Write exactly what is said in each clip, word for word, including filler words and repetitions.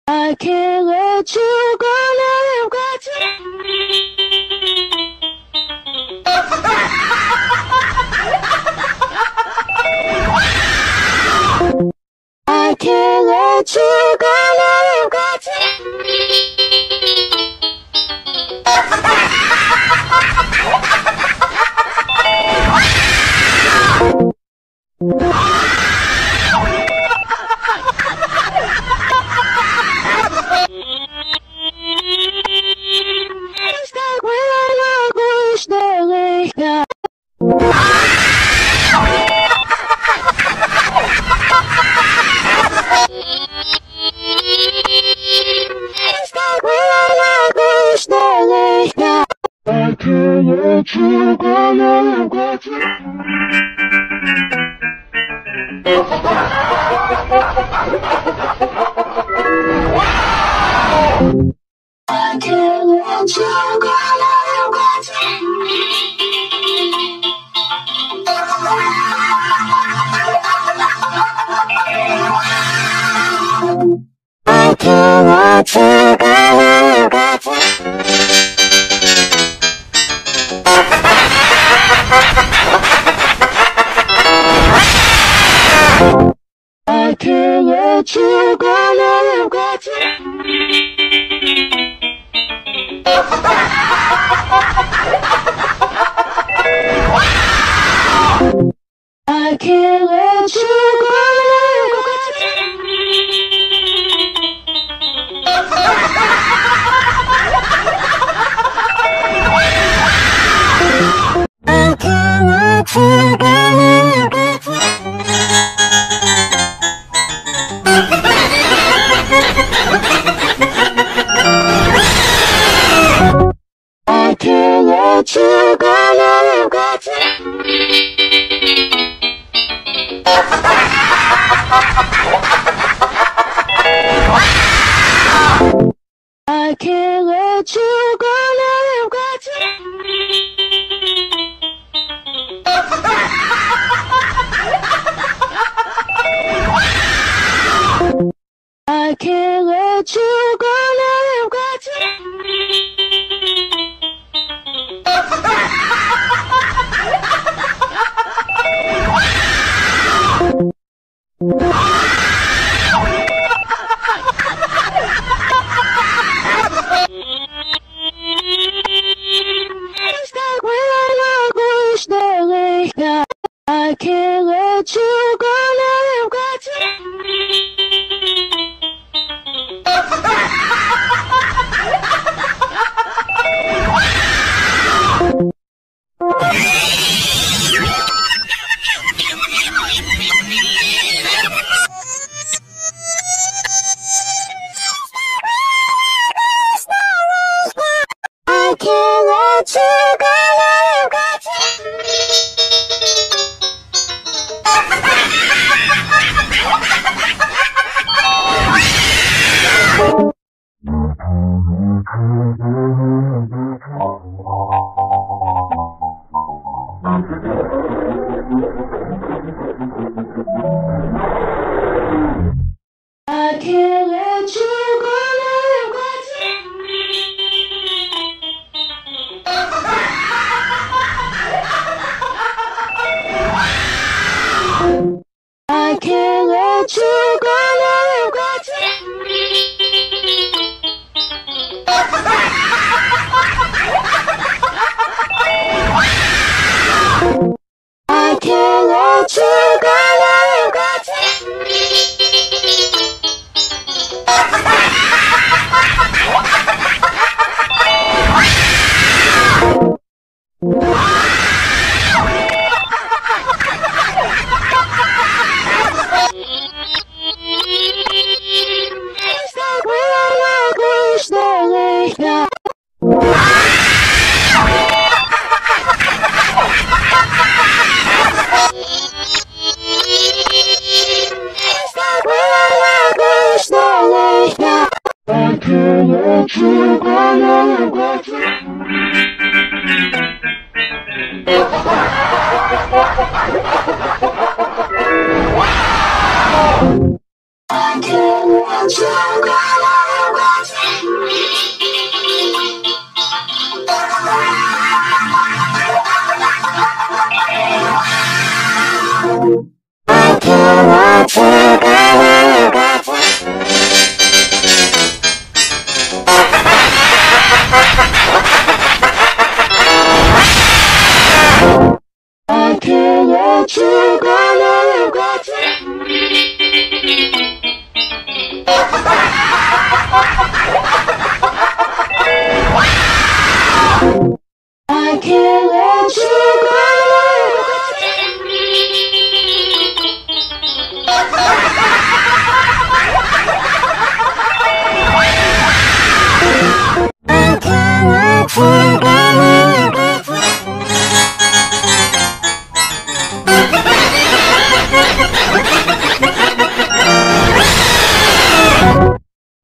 I can't let you go now. I've got to. I can't let you go now. I've got to. It's like when I wish that we got. It's like when I wish that we got. I can't let you go now. I've got to. I can't let you go now. I've got to. I can't let you go now. I've got to. I can't let you go now. I've got to. I can't let you go now. I've got to. I can't let you go now. I've got to. I can't let you go now. I've got to. I can't let you go now. I've got to. I can't let you go now. I've got to. It's like when I wish that we got. I can't let you go now. I've got to. I can't let you go now. I've got to. I can't let you go now. I've got to. I can't let you go now. I've got to. I can't let you go now. I've got to. It's like when I wish that we got. It's like when I wish that we got. I can't let you go now. I've got to. I can't let you go now.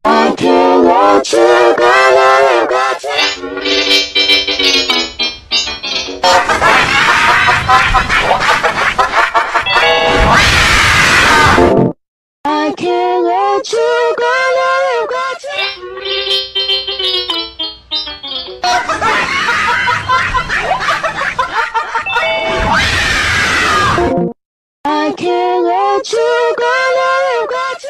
I can't let you go, I got you. I can't let you go, I got you. I can't let you go, I got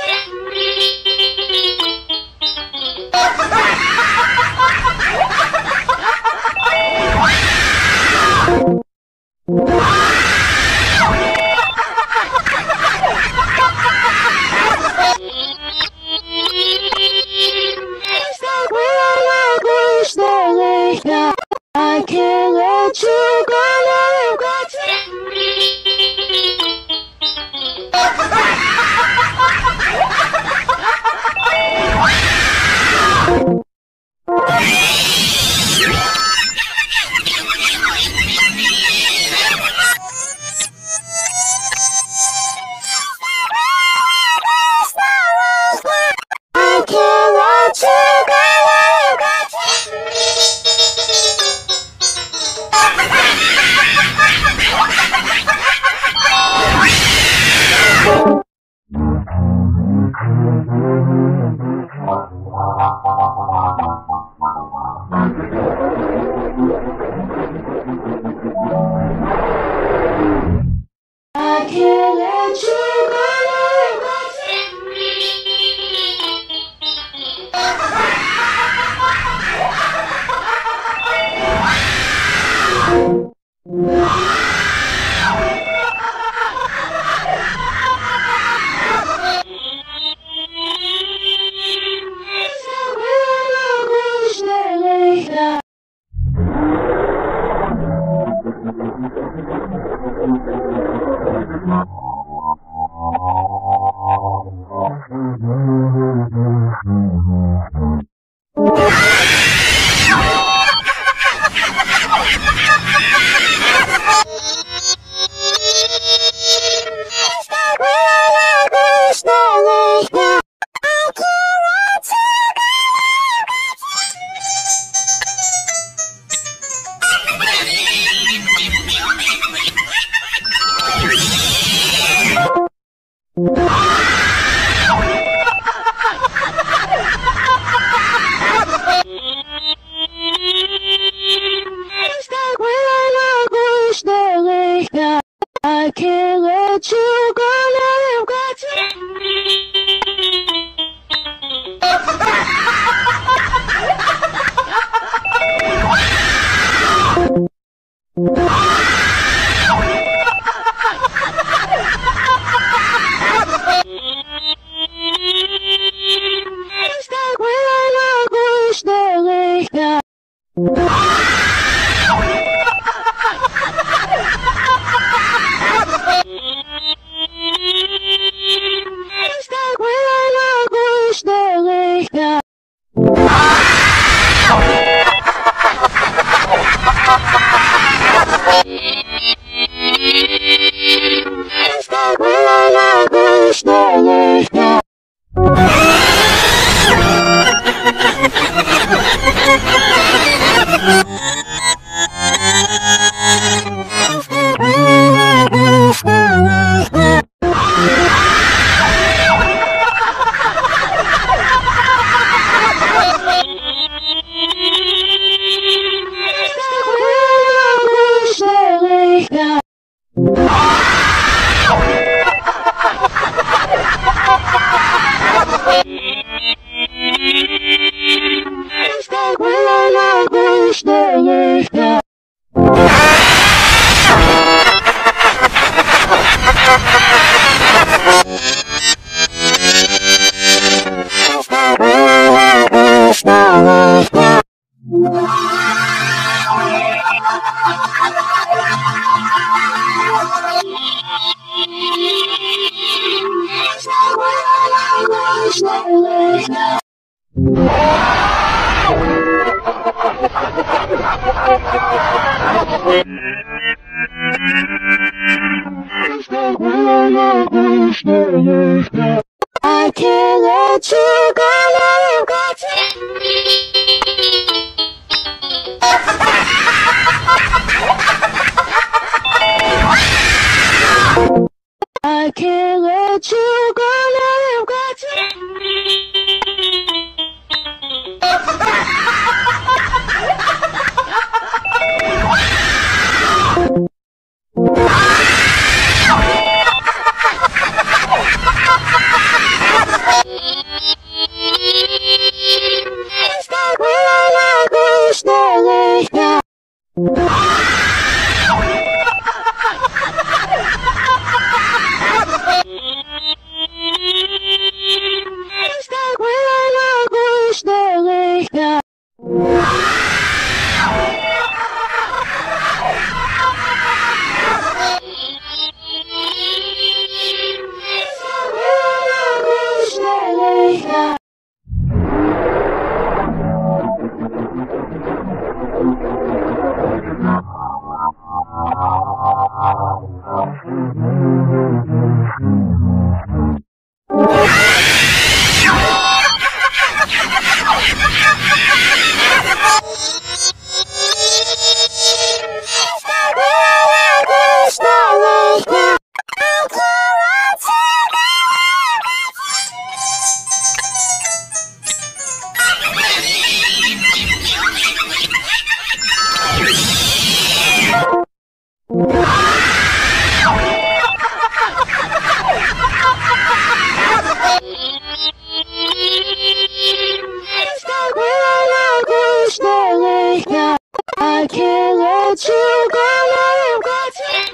I can't let you go, I got I can't let you go, I got I can't let you go, I got I can't let you go, I got I can't let you go, no, got I can't let you go, no, got I can't let you go, no, got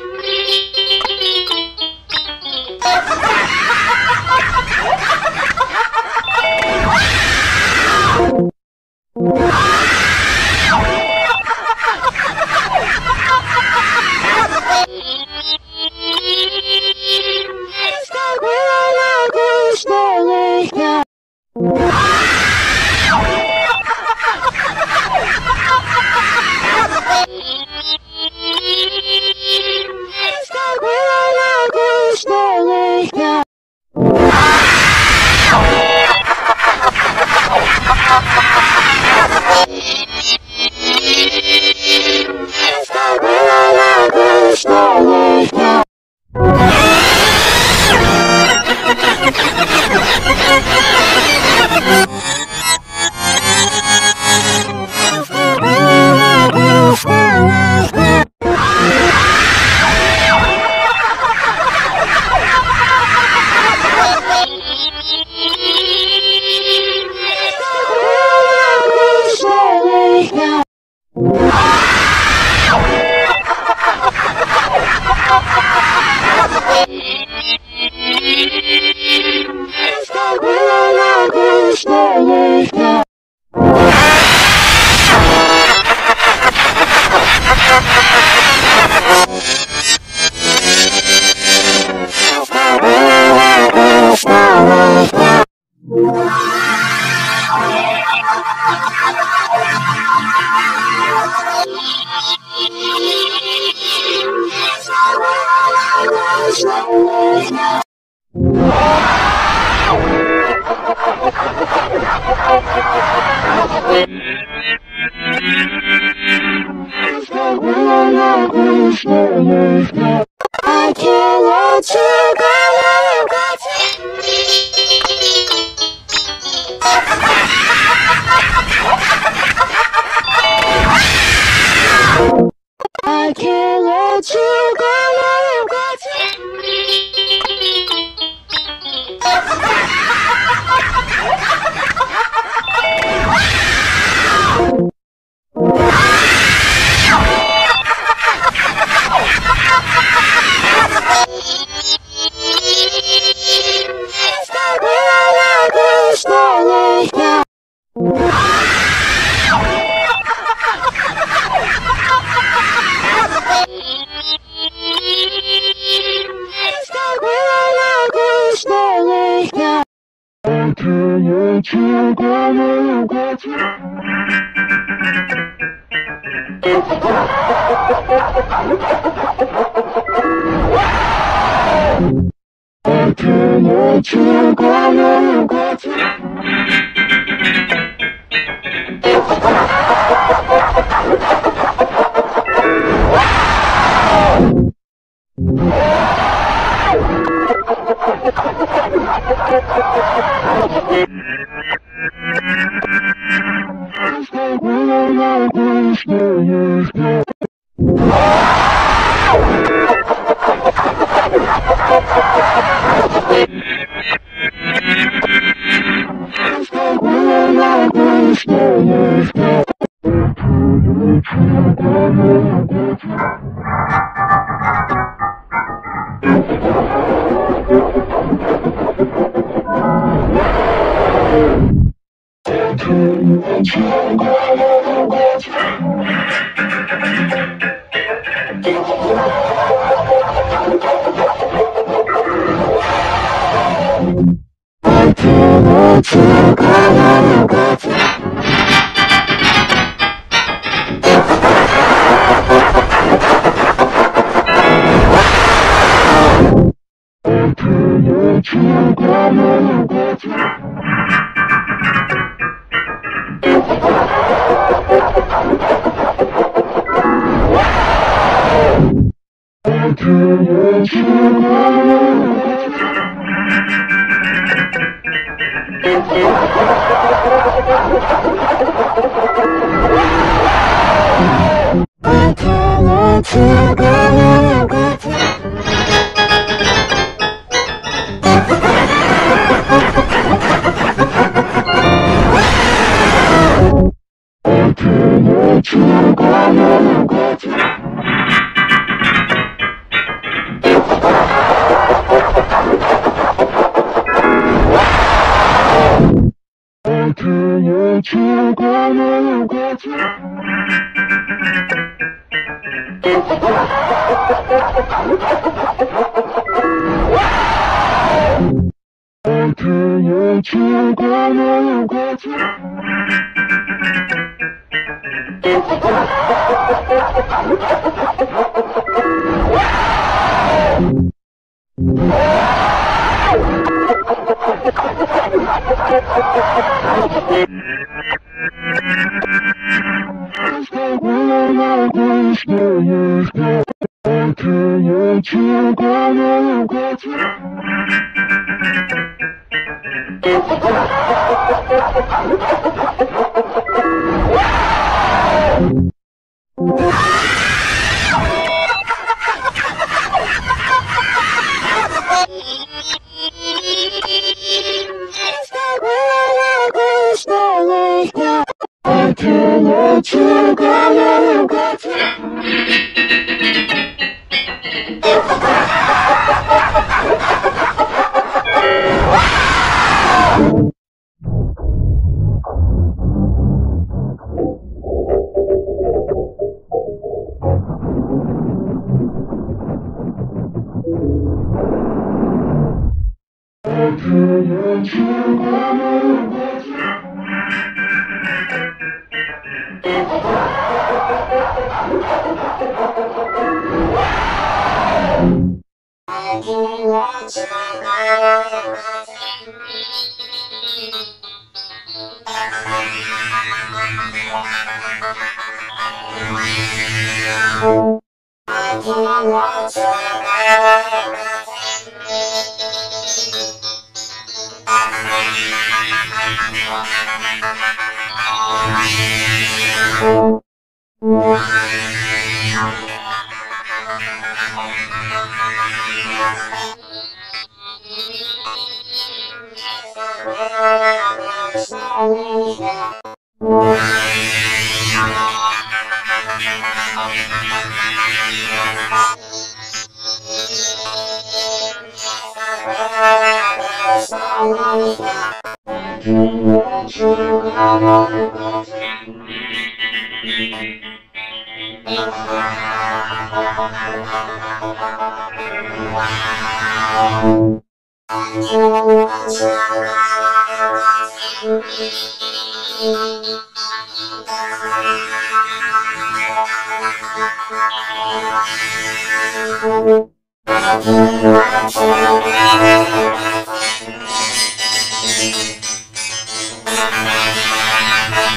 I can't let you go, no, got I can't let you go, no, got I can't let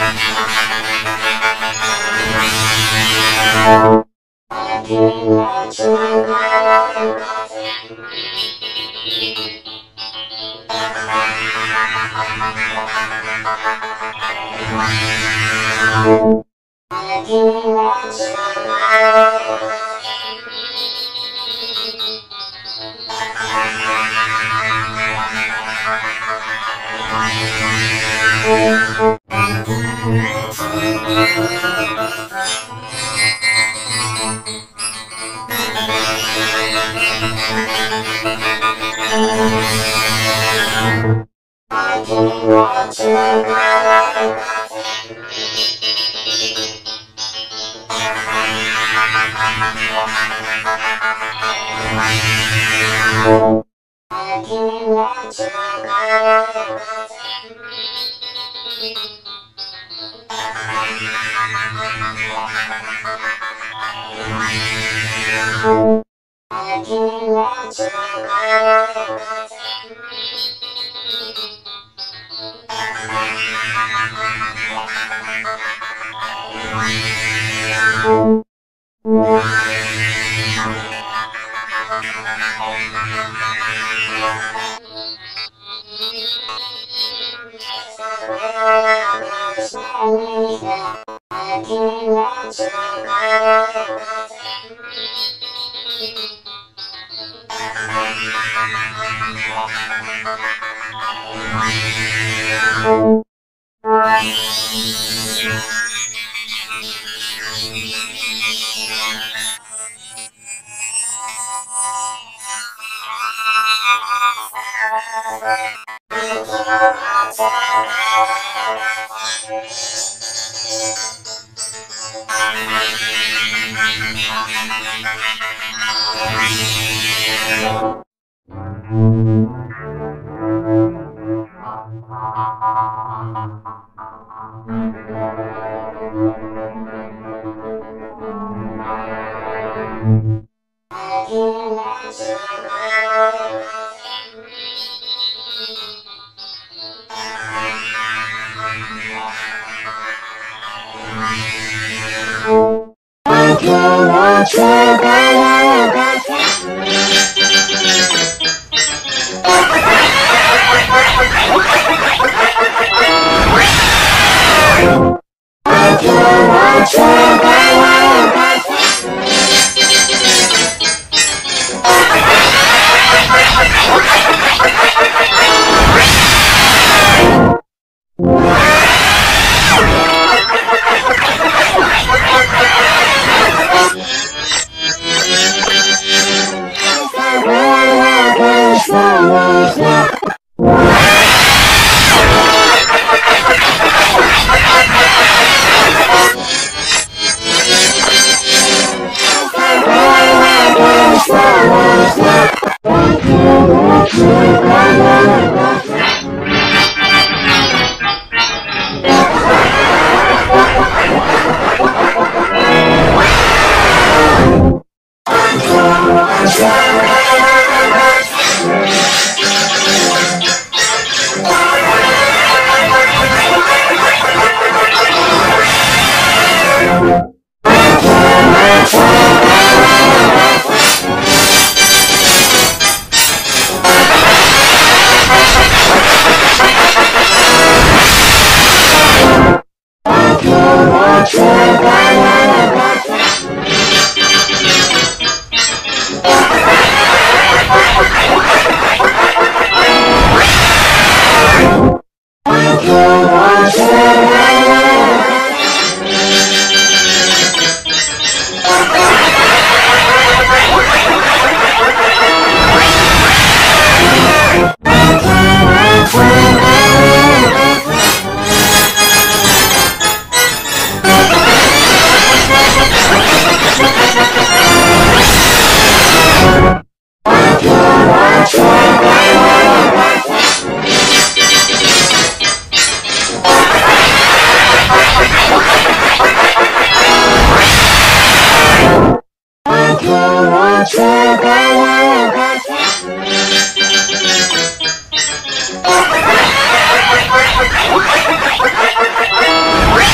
What?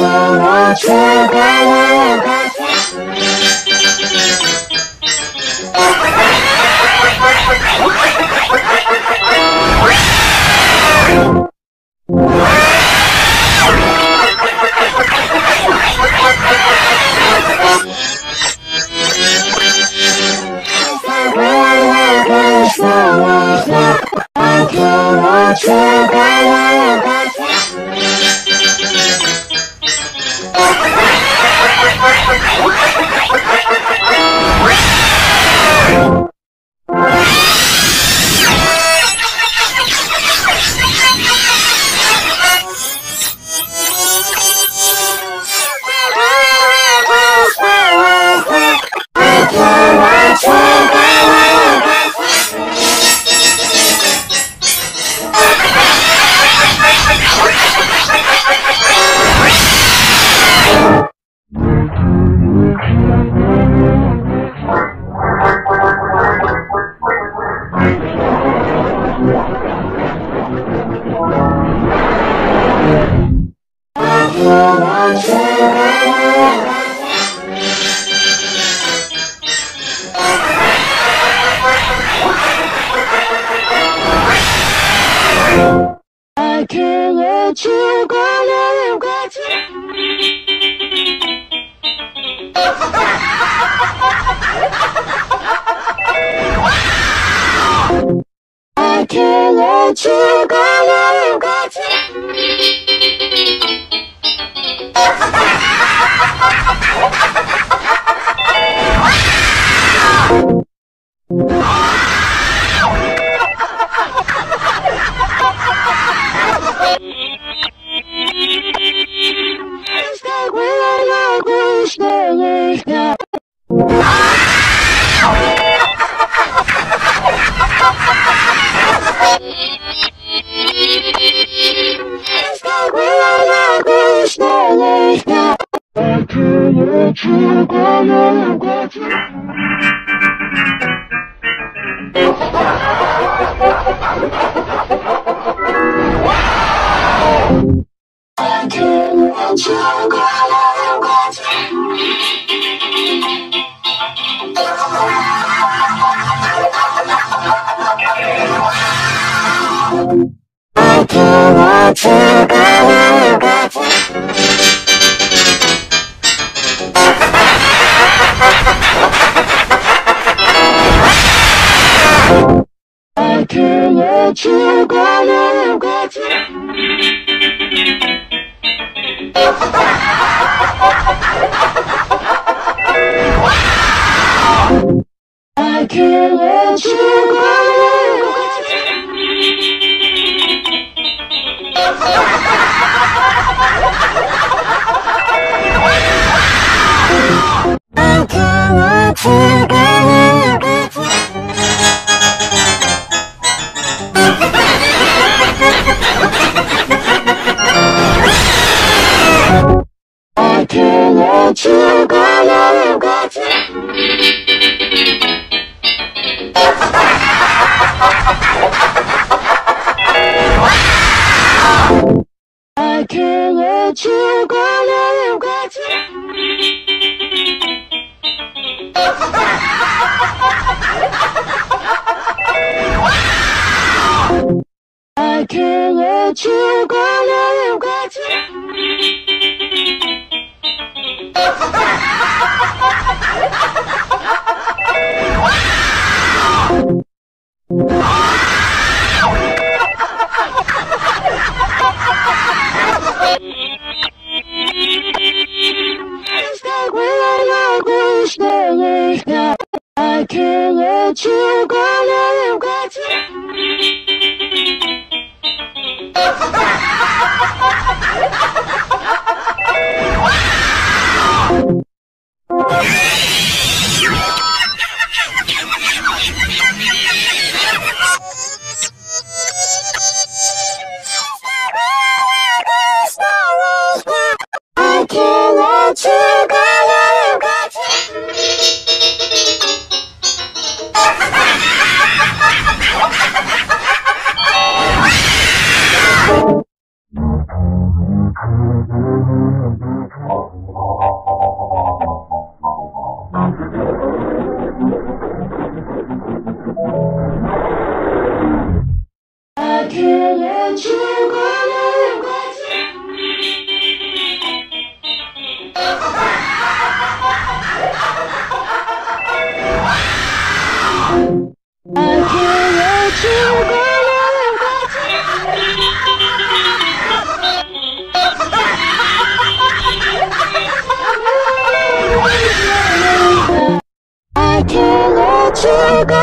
I can't let you go, let you go. I can't let you go, let you go. It's like when I like when you stay there. It's like when I like when you stay there. I can't let you go, let you go. I can't let you go, let you go. I can't let you go, let you go. I can't let you go, let you go. I can't let you go, let you go. I can't let you go, let you go. I can't let you go, let you go. I can't let you go, let you go. I can't let you go, let you go. It's like when I like when you stay there. I can't let you go, let you go. I can't let you go, let you go. I can't let you go. I can't let you go. I can't let you go.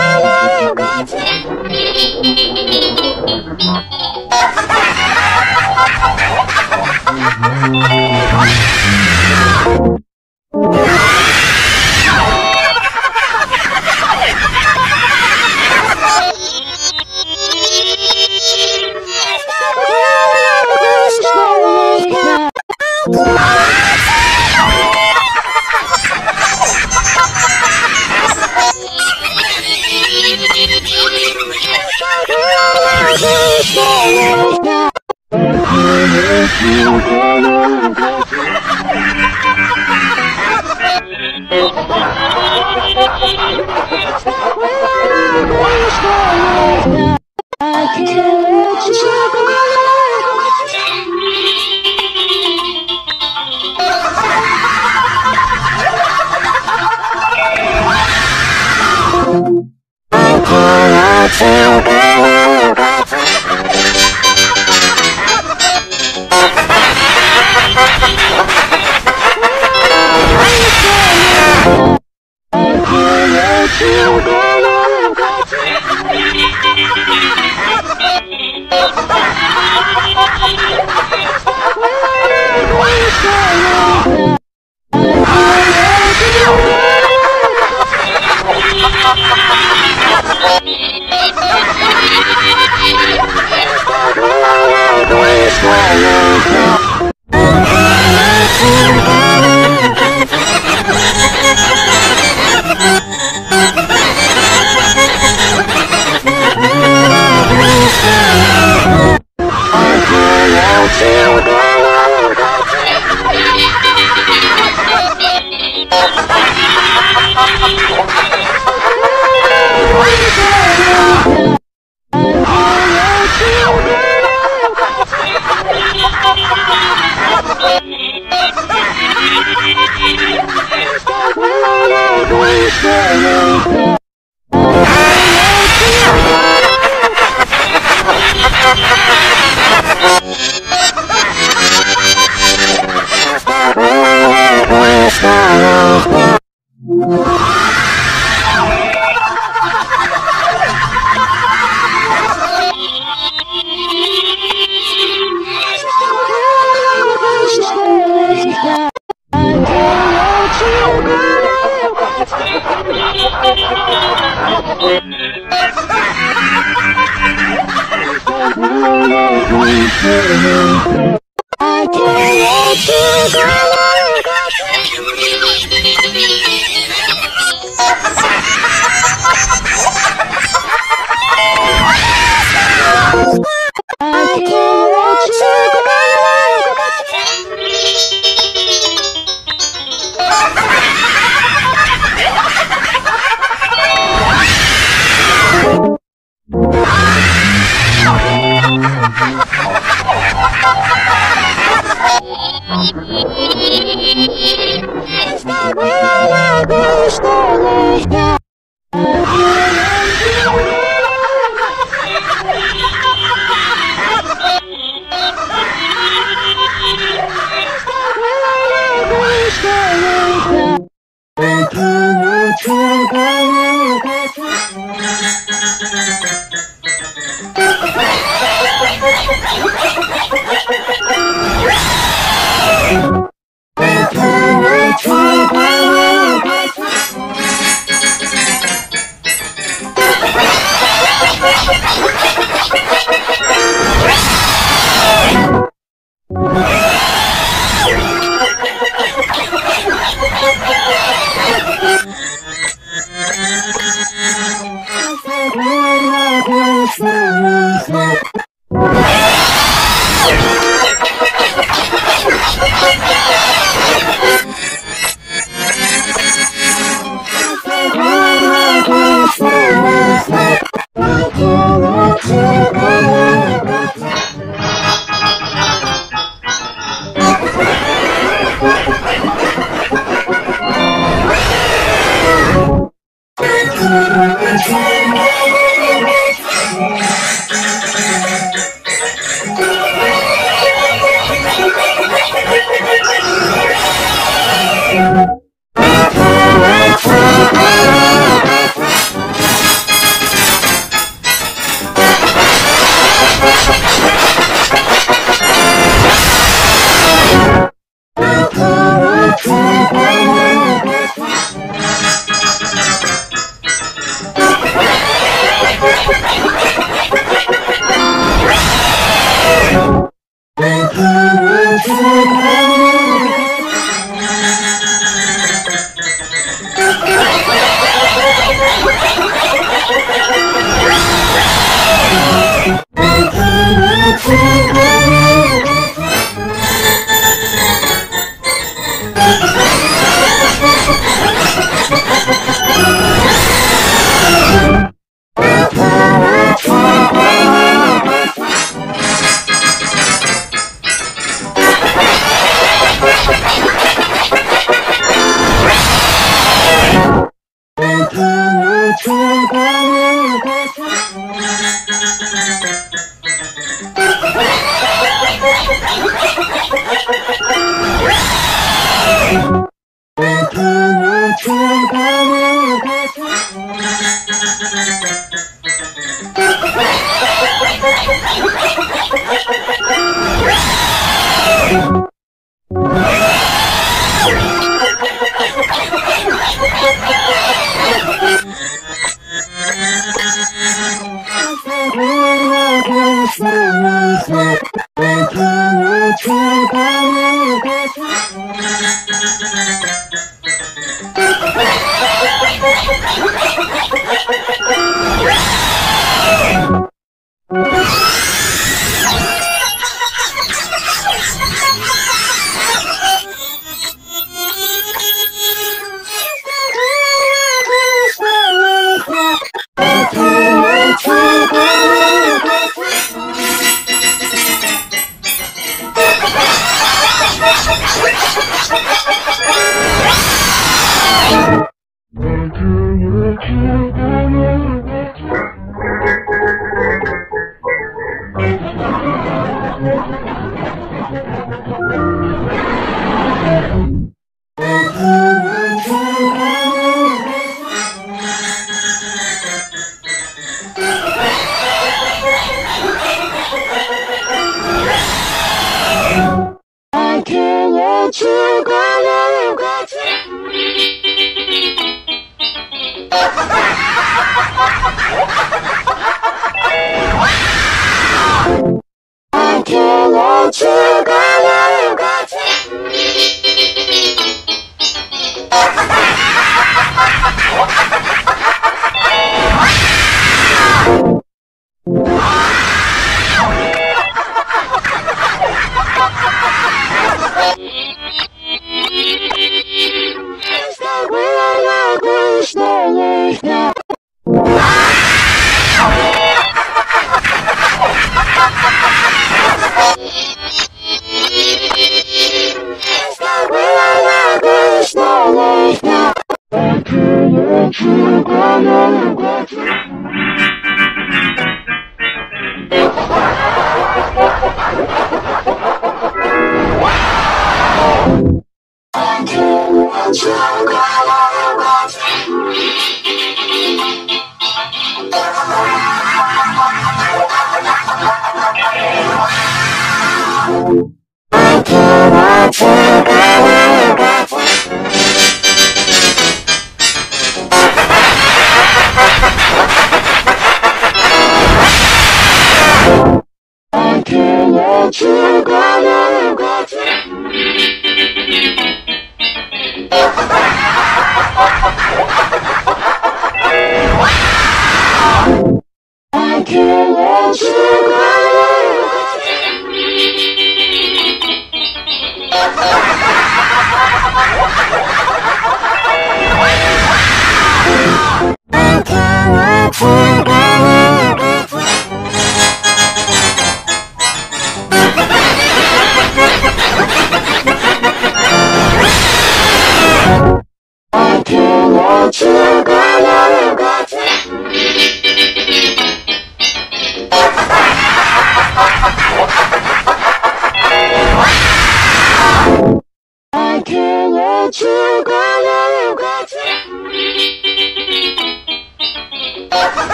Wow!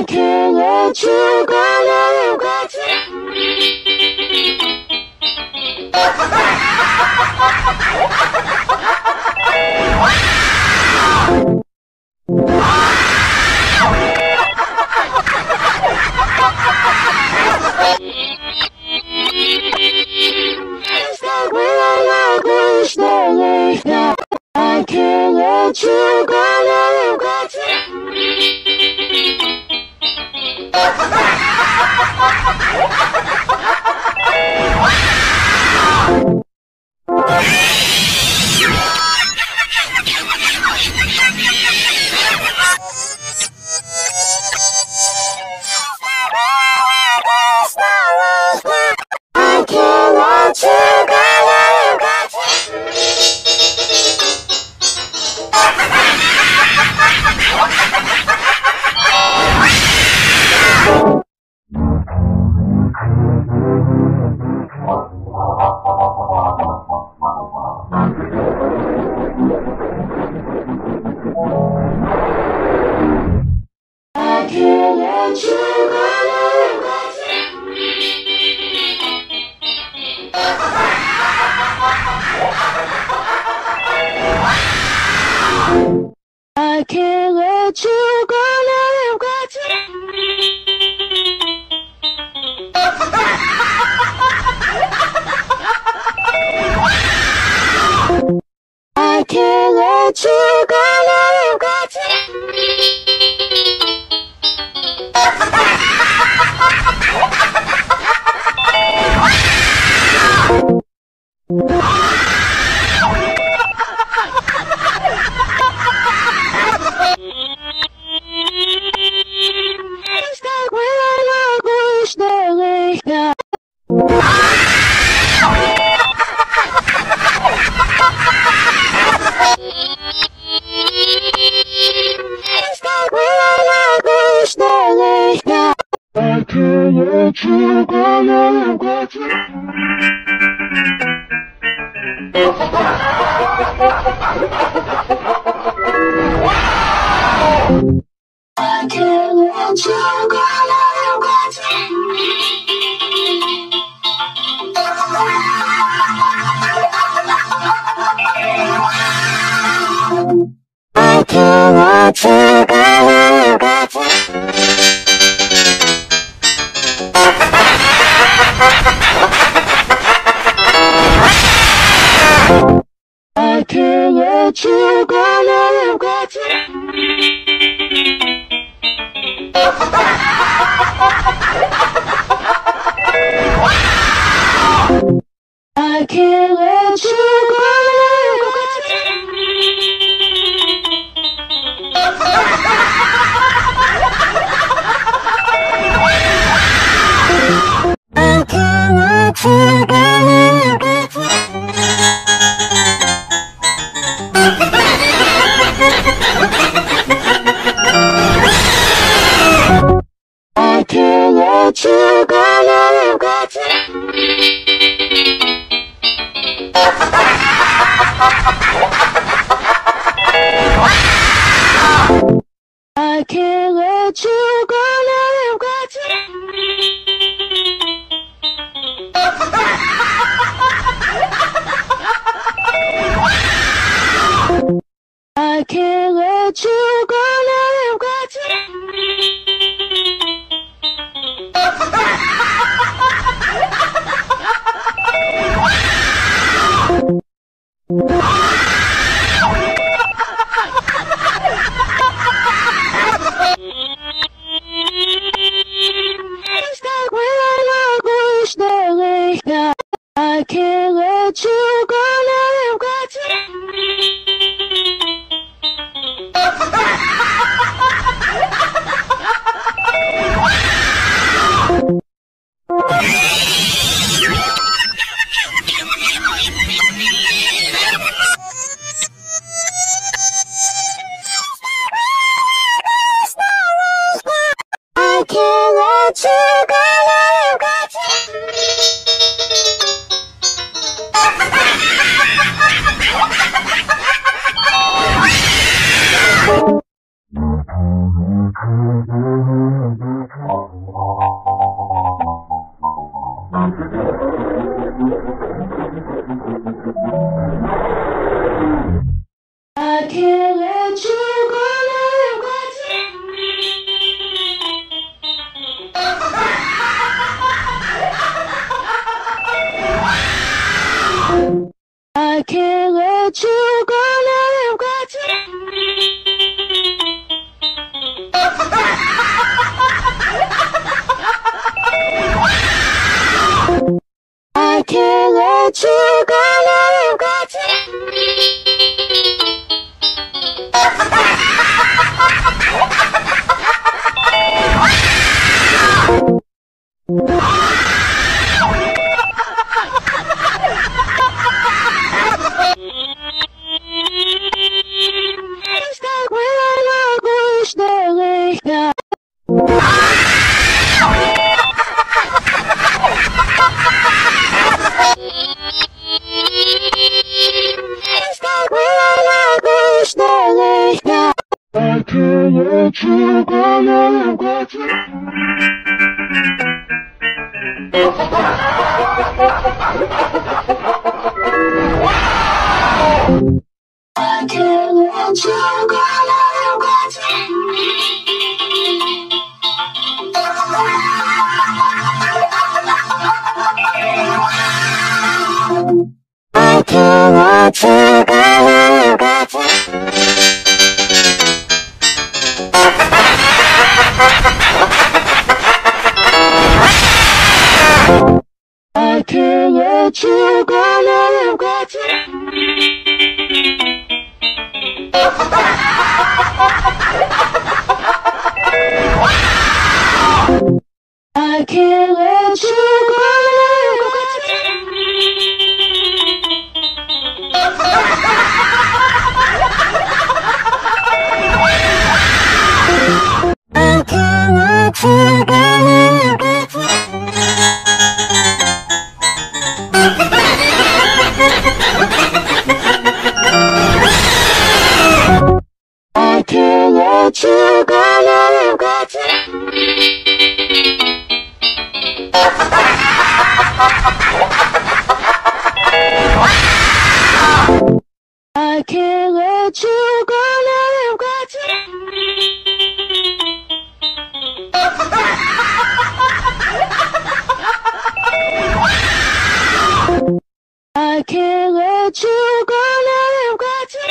can't let you go, now you've got to. It's like when I wish that now I can't let you go, now you've got to. I can't let you go, now you've got to. I can't let you go, now you've got to. I can't let you go, now you've got to. I can't let you go, now you've got to. It's like when I wish that now. It's like when I wish that now. I can't let you go, now you've got to. I can't let you go, now you've got to. I can't let you go, now you've got to. I can't let you go, now you've got to. I can't let you go, now you've got to. I can't let you go, now you've got to. I can't let you go, now you've got to. I can't let you go, now you've got to. I can't let you go, now you've got to. It's like when I wish that now. I can't let you go, now you've got to. I can't let you go, now you've got to. I can't let you go. I can't let you go. Now I've got to. I can't let you go. Now I've got to. It's like when I wish they lay down. It's like when I wish they lay down. I can't let you go. Now I've got to. I can't let you go. Now I've got to. I can't let you go. Now I've got to. I can't let you go. Now I've got to. I can't let you go. I can't let you go. I can't let you go. Now I've got to. I can't let you go. Now I've got to. I can't let you go. Now I've got to.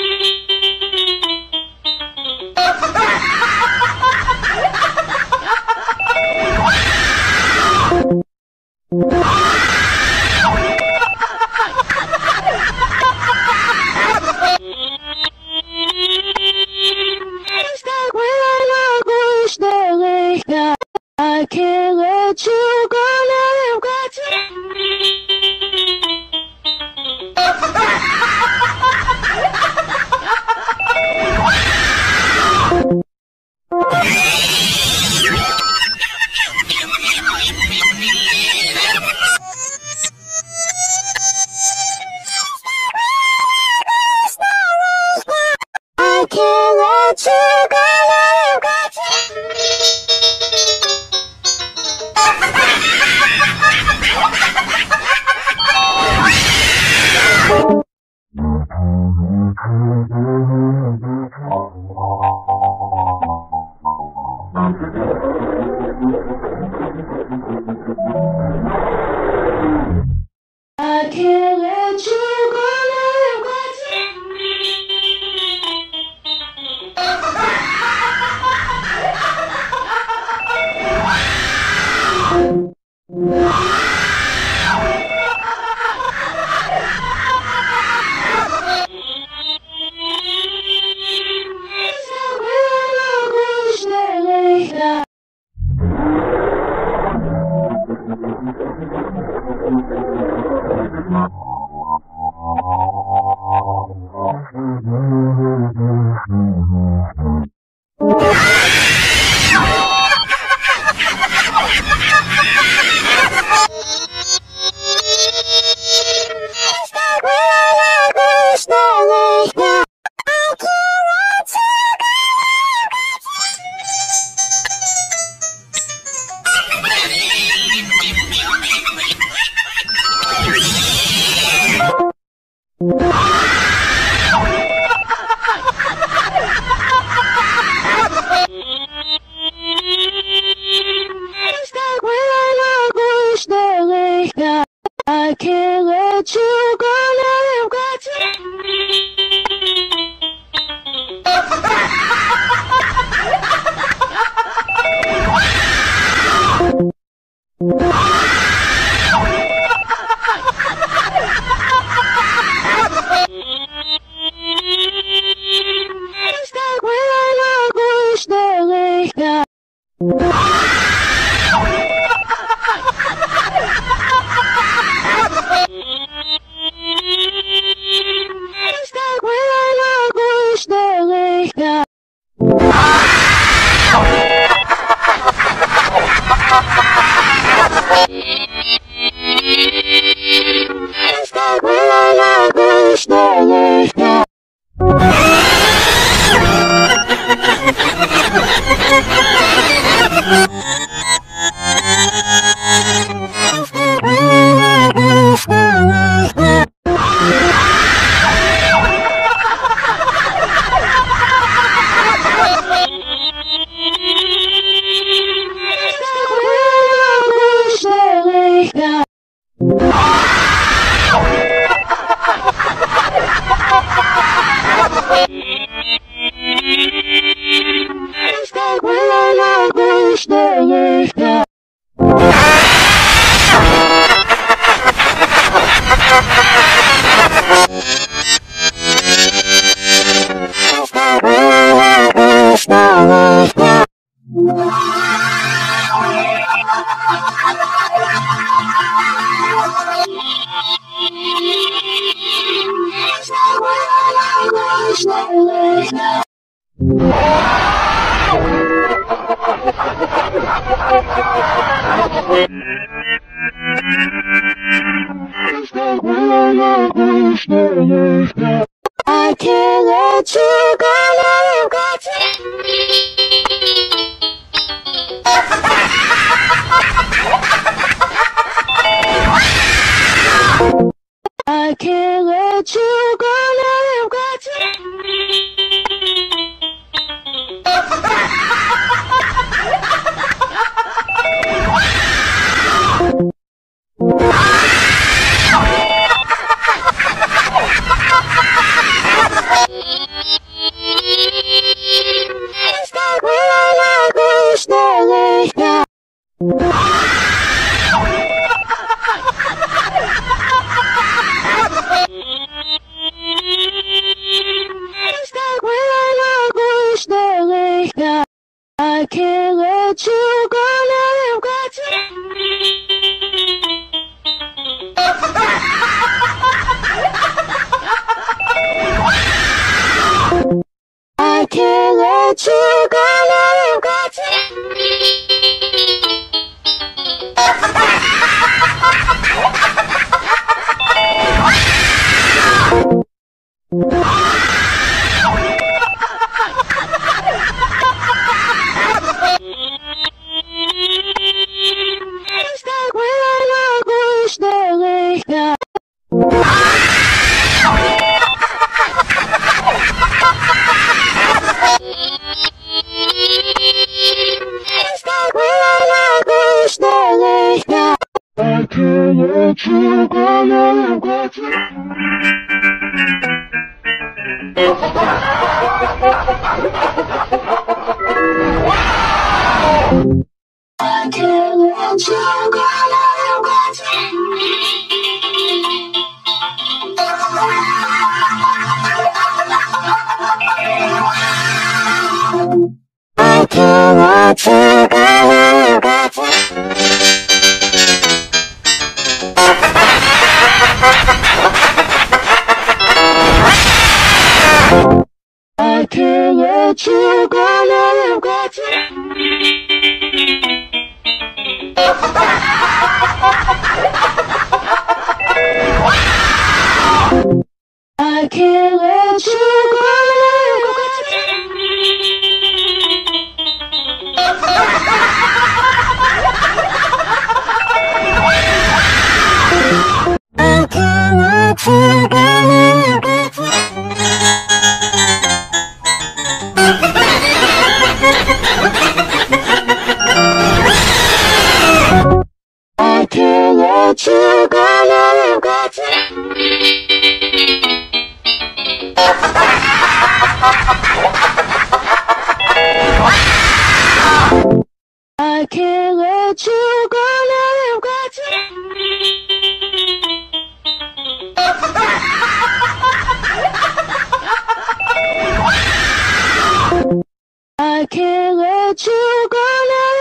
It's like when I wish they lay down. I can't let you go. Now I've got to. I can't let you go. Now I've got to. I can't let you go. Now I've got to. It's like when I wish they lay down. It's like when I wish they lay down. I can't let you go. I can't let you go, let go. I can't let you go, let go. I can't let you go, let go. I can't let you go, let go. I can't let you go, let go. I can't let you go, let go. I can't let you go, let go. I can't let you go, let go. I can't let you go, let go. I can't let you go, let go. I can't let you go, let go. I can't let you go, let go. I can't let you go, let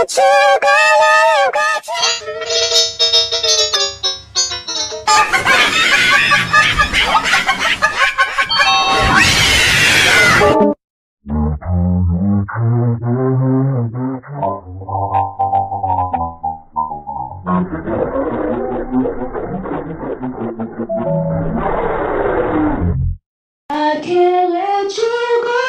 I can't let you go.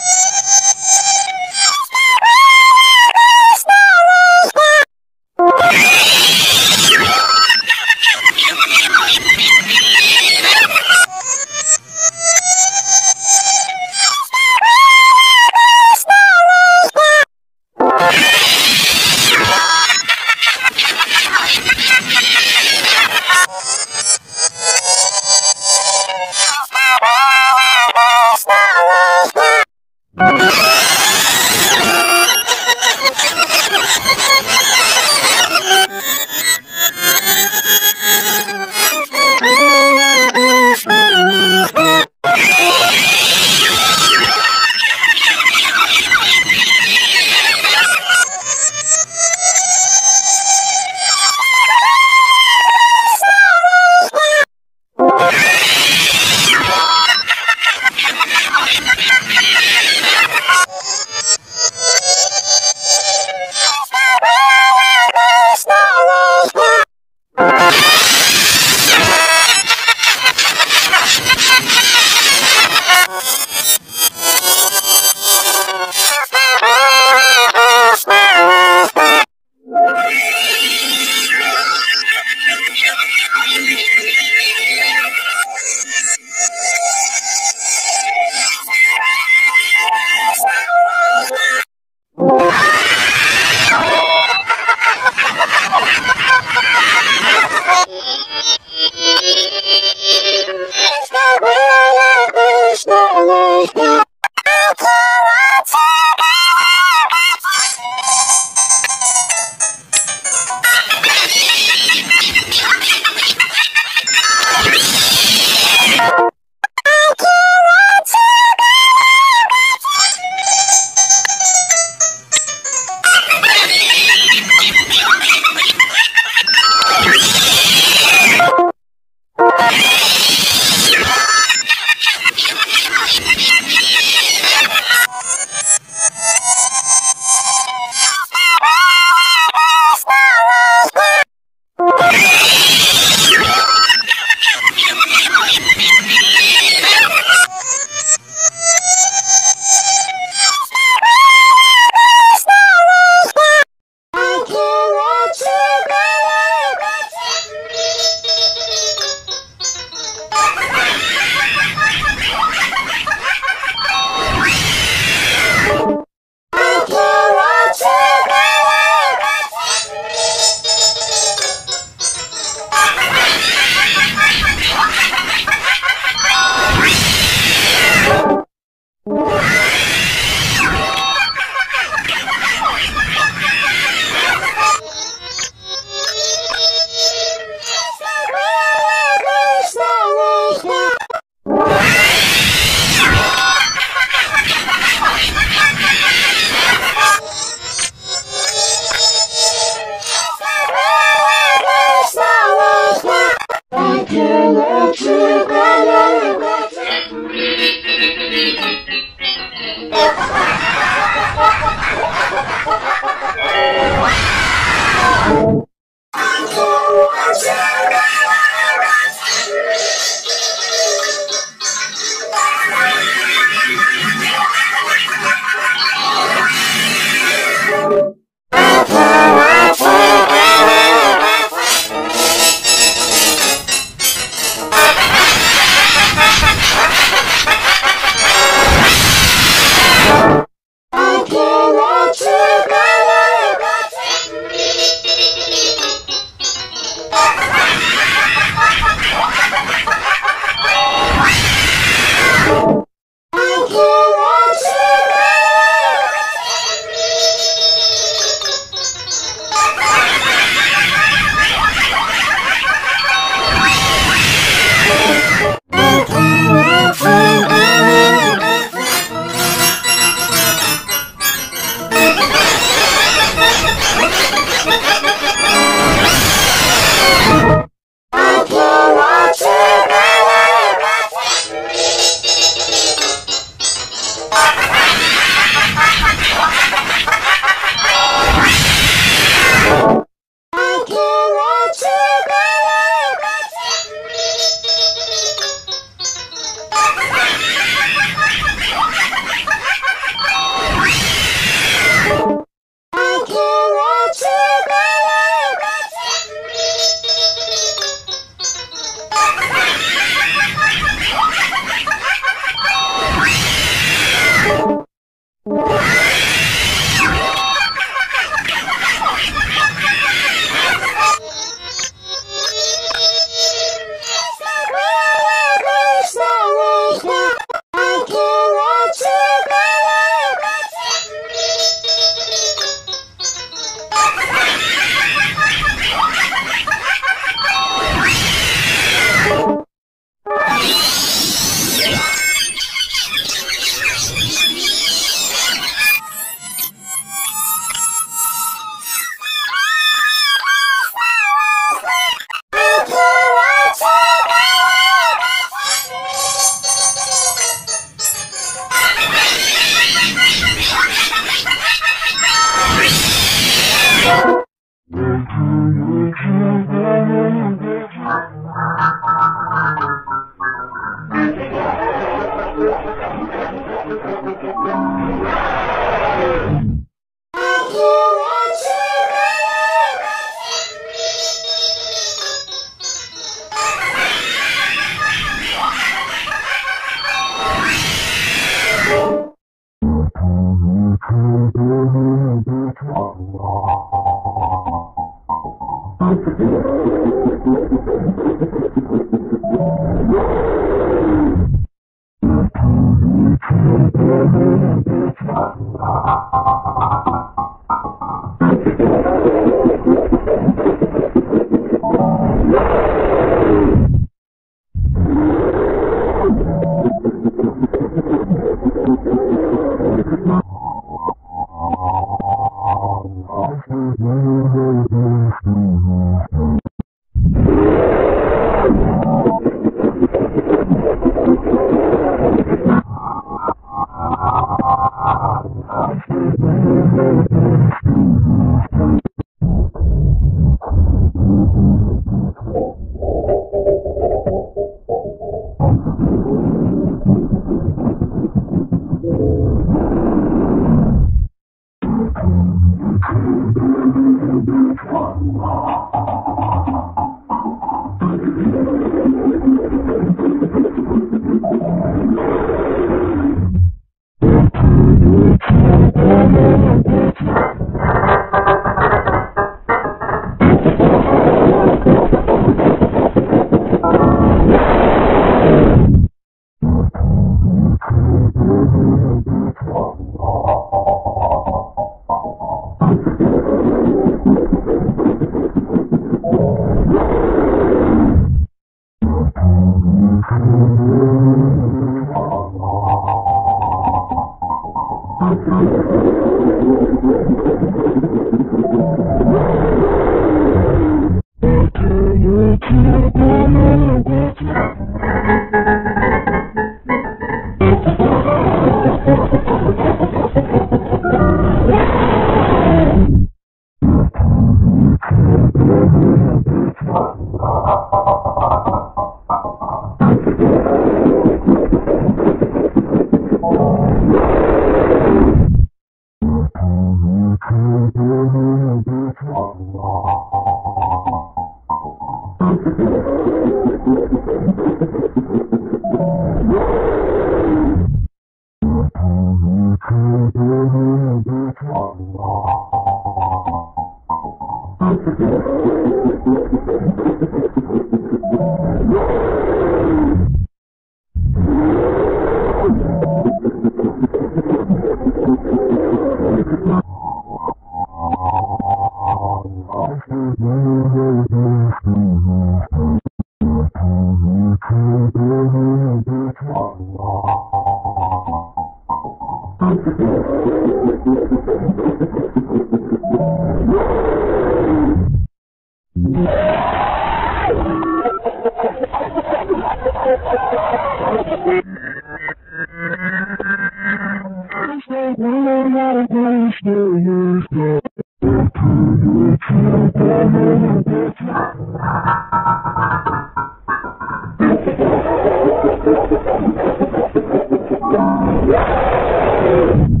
Yeah.